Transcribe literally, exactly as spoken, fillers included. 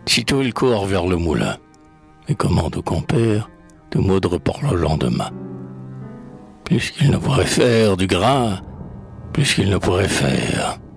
Sitôt il court vers le moulin et commande au compère de moudre pour le lendemain. Plus qu'il ne pourrait faire du grain, plus qu'il ne pourrait faire.